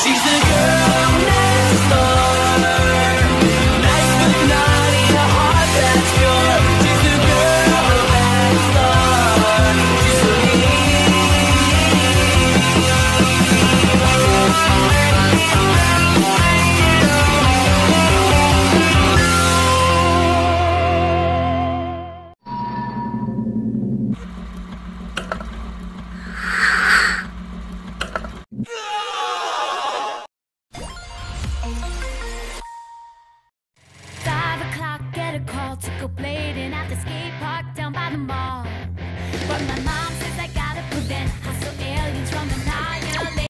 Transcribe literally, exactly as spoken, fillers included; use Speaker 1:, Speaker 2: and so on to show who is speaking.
Speaker 1: She's the girl next door, nice but naughty, a heart that's pure. She's the girl next door, she's for me.
Speaker 2: Five o'clock, get a call to go blading at the skate park.